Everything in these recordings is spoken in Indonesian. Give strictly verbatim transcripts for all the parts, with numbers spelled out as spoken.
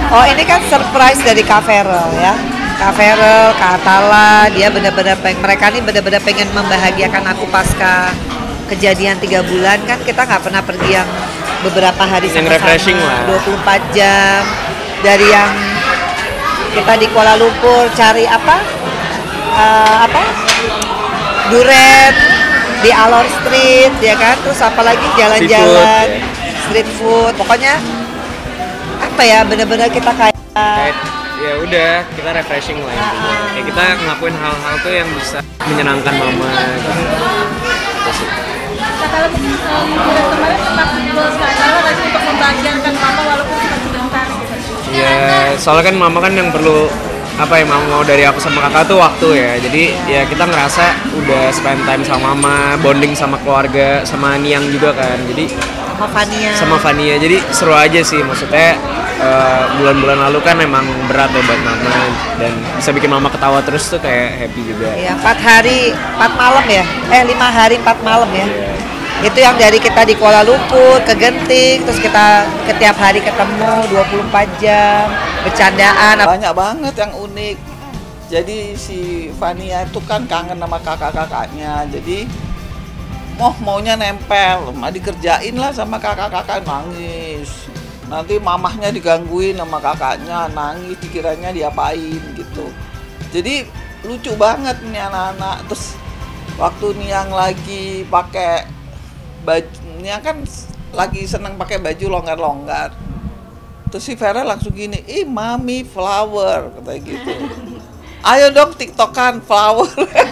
Oh ini kan surprise dari Kak Ferel ya. Kak Ferel, Kak Atala, dia benar-benar pengen, mereka ini benar-benar pengen membahagiakan aku pasca kejadian tiga bulan kan kita nggak pernah pergi yang beberapa hari yang sama-sama, refreshing lah. dua puluh empat jam dari yang kita di Kuala Lumpur cari apa uh, apa duren di Alor Street ya kan, terus apalagi jalan-jalan street food, pokoknya apa ya benar-benar kita kayak kayak ya udah kita refreshing lah intinya. Kayak kita ngelakuin hal-hal tuh yang bisa menyenangkan mama gitu. Terus Nah, kalau um, bulan kemarin tetap goals Kak Atala nggak sih untuk membahagiakan mama walaupun cuma sebentar gitu? ya soalnya kan mama kan yang perlu apa ya mama mau dari aku sama kakak tuh waktu ya. Jadi ya kita ngerasa udah spend time sama mama, bonding sama keluarga, sama Niang juga kan. Jadi sama Fania. Sama Fania. Jadi seru aja sih maksudnya. Uh, bulan-bulan lalu kan memang berat ya buat mama dan bisa bikin mama ketawa terus tuh kayak happy juga. Iya, empat hari, empat malam ya, eh lima hari empat malam ya. Yeah. Itu yang dari kita di Kuala Lumpur ke Genting, terus kita setiap hari ketemu dua puluh empat jam, bercandaan. Banyak banget yang unik. Jadi si Fania itu kan kangen sama kakak-kakaknya, jadi mau maunya nempel, mah dikerjain lah sama kakak-kakak, nangis. Nanti mamahnya digangguin sama kakaknya, nangis dikiranya diapain gitu. Jadi lucu banget nih anak-anak. Terus waktu Niang lagi pakai baju, Niang kan lagi seneng pakai baju longgar-longgar. Terus si Vera langsung gini, ih mami flower, katanya gitu. Ayo dong tiktokan flower.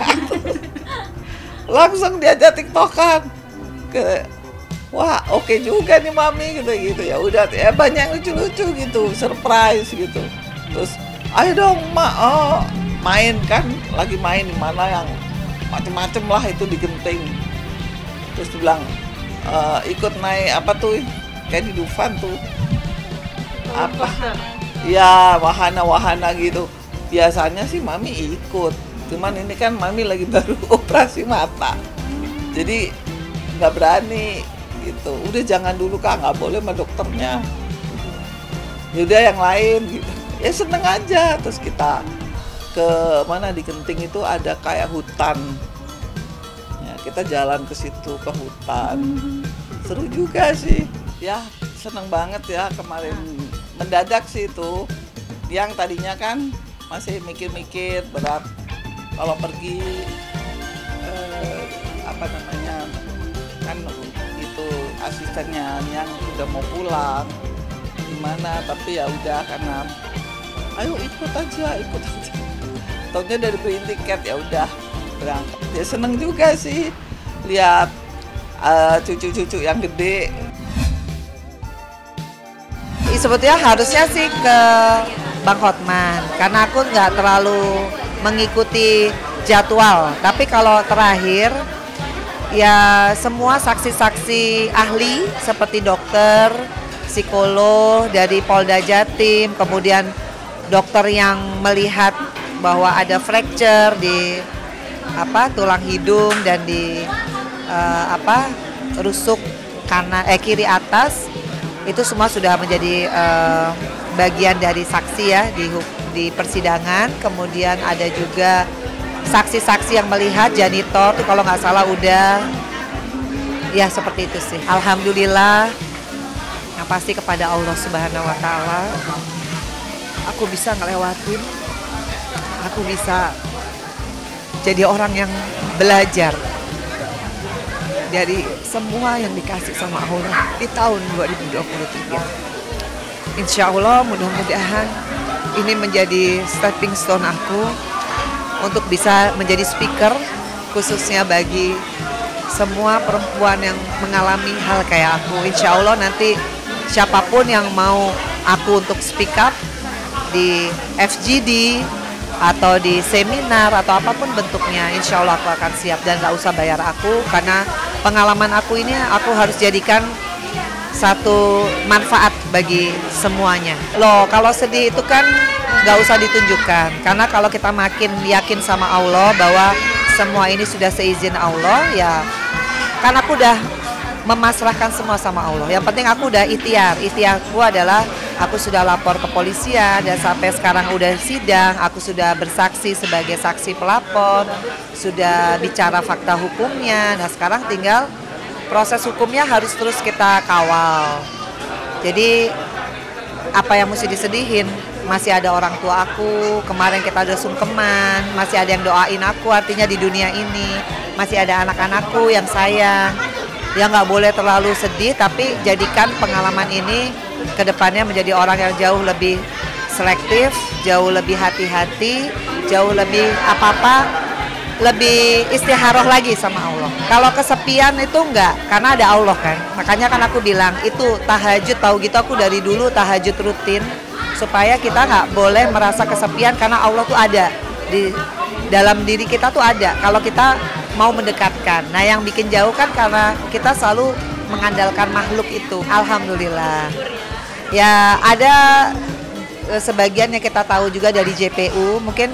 Langsung diajak tiktokan. Ke wah oke okay juga nih mami gitu gitu ya udah ya banyak lucu-lucu gitu surprise gitu. Terus ayo dong mak, oh main kan lagi main di mana yang macem-macem lah itu di Genting. Terus dia bilang e, ikut naik apa tuh kayak di Dufan tuh apa ya wahana-wahana gitu. Biasanya sih mami ikut, cuman ini kan mami lagi baru operasi mata jadi nggak berani gitu. Udah jangan dulu kak, nggak boleh sama dokternya. Yaudah yang lain gitu. Ya seneng aja. Terus kita ke mana di Genting itu ada kayak hutan. Ya, kita jalan ke situ ke hutan. Seru juga sih. Ya seneng banget ya kemarin mendadak sih itu. Yang tadinya kan masih mikir-mikir berat kalau pergi eh, apa namanya kan itu asistennya yang udah mau pulang gimana, tapi ya udah karena ayo ikut aja ikut aja taunya dari beli tiket ya udah berangkat. Ya seneng juga sih lihat uh, cucu-cucu yang gede. Sebetulnya harusnya sih ke Bang Hotman karena aku nggak terlalu mengikuti jadwal, tapi kalau terakhir ya semua saksi-saksi ahli seperti dokter, psikolog dari Polda Jatim, kemudian dokter yang melihat bahwa ada fracture di apa tulang hidung dan di uh, apa rusuk kanan eh kiri atas, itu semua sudah menjadi uh, bagian dari saksi ya di di persidangan. Kemudian ada juga saksi-saksi yang melihat janitor tuh kalau nggak salah udah ya seperti itu sih. Alhamdulillah yang pasti kepada Allah Subhanahu Wa Taala aku bisa ngelewatin, aku bisa jadi orang yang belajar dari semua yang dikasih sama Allah di tahun dua ribu dua puluh tiga. Insya Allah mudah-mudahan ini menjadi stepping stone aku untuk bisa menjadi speaker khususnya bagi semua perempuan yang mengalami hal kayak aku. Insya Allah nanti siapapun yang mau aku untuk speak up di F G D atau di seminar atau apapun bentuknya, insya Allah aku akan siap dan gak usah bayar aku karena pengalaman aku ini aku harus jadikan satu manfaat bagi semuanya. Loh kalau sedih itu kan gak usah ditunjukkan karena kalau kita makin yakin sama Allah bahwa semua ini sudah seizin Allah ya kan aku udah memasrahkan semua sama Allah. Yang penting aku udah ikhtiar, ikhtiarku adalah Aku sudah lapor ke polisian dan sampai sekarang udah sidang, aku sudah bersaksi sebagai saksi pelapor, sudah bicara fakta hukumnya. Nah sekarang tinggal proses hukumnya harus terus kita kawal. Jadi apa yang mesti disedihin? Masih ada orang tua aku, kemarin kita udah sungkeman, masih ada yang doain aku, artinya di dunia ini masih ada anak-anakku yang sayang. Ya nggak boleh terlalu sedih, tapi jadikan pengalaman ini kedepannya menjadi orang yang jauh lebih selektif, jauh lebih hati-hati, jauh lebih apa-apa, lebih istikharah lagi sama Allah. Kalau kesepian itu enggak, karena ada Allah kan. Makanya kan aku bilang itu tahajud, tahu gitu aku dari dulu tahajud rutin supaya kita nggak boleh merasa kesepian karena Allah tuh ada di dalam diri kita tuh ada. Kalau kita mau mendekatkan, nah yang bikin jauh kan karena kita selalu mengandalkan makhluk itu. Alhamdulillah. Ya ada sebagian yang kita tahu juga dari J P U, mungkin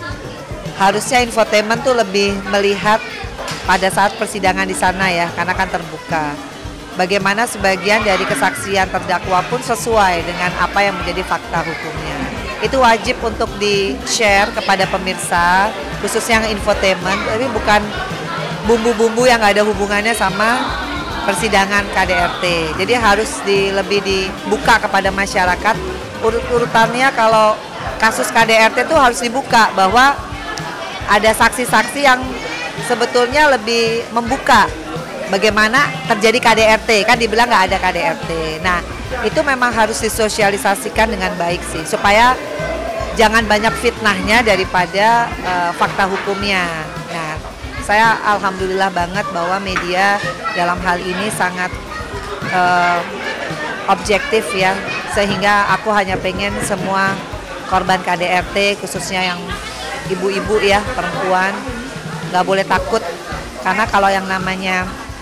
harusnya infotainment tuh lebih melihat pada saat persidangan di sana ya, karena kan terbuka. Bagaimana sebagian dari kesaksian terdakwa pun sesuai dengan apa yang menjadi fakta hukumnya. Itu wajib untuk di-share kepada pemirsa, khususnya yang infotainment, tapi bukan bumbu-bumbu yang nggak ada hubungannya sama persidangan K D R T. Jadi harus di, lebih dibuka kepada masyarakat. Urut-urutannya kalau kasus K D R T itu harus dibuka bahwa ada saksi-saksi yang sebetulnya lebih membuka bagaimana terjadi K D R T. Kan dibilang nggak ada K D R T. Nah itu memang harus disosialisasikan dengan baik sih, supaya jangan banyak fitnahnya daripada uh, fakta hukumnya. Nah saya alhamdulillah banget bahwa media dalam hal ini sangat uh, objektif ya, sehingga aku hanya pengen semua korban K D R T khususnya yang ibu-ibu ya, perempuan, nggak boleh takut, karena kalau yang namanya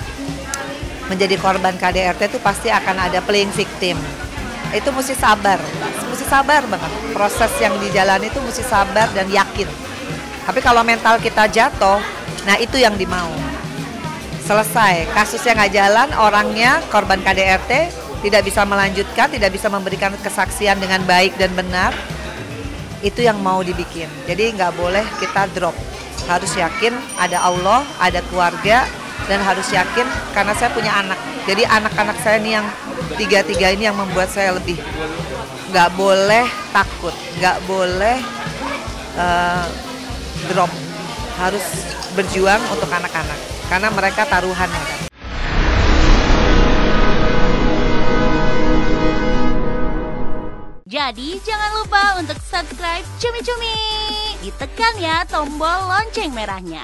menjadi korban K D R T itu pasti akan ada playing victim. Itu mesti sabar, mesti sabar banget. Proses yang dijalani itu mesti sabar dan yakin. Tapi kalau mental kita jatuh, nah itu yang dimau. Selesai, kasusnya nggak jalan, orangnya korban K D R T tidak bisa melanjutkan, tidak bisa memberikan kesaksian dengan baik dan benar. Itu yang mau dibikin. Jadi nggak boleh kita drop. Harus yakin ada Allah, ada keluarga, dan harus yakin karena saya punya anak. Jadi anak-anak saya ini yang tiga-tiga ini yang membuat saya lebih nggak boleh takut, nggak boleh uh, drop. Harus berjuang untuk anak-anak karena mereka taruhan ya kan. Jadi jangan lupa untuk subscribe Cumi Cumi. Ditekan ya tombol lonceng merahnya.